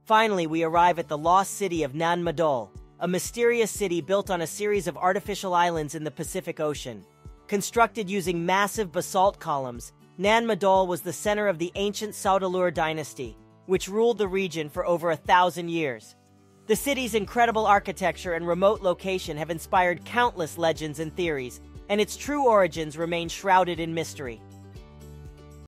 Finally, we arrive at the lost city of Nan Madol, a mysterious city built on a series of artificial islands in the Pacific Ocean. Constructed using massive basalt columns, Nan Madol was the center of the ancient Saudeleur dynasty, which ruled the region for over 1,000 years. The city's incredible architecture and remote location have inspired countless legends and theories, and its true origins remain shrouded in mystery.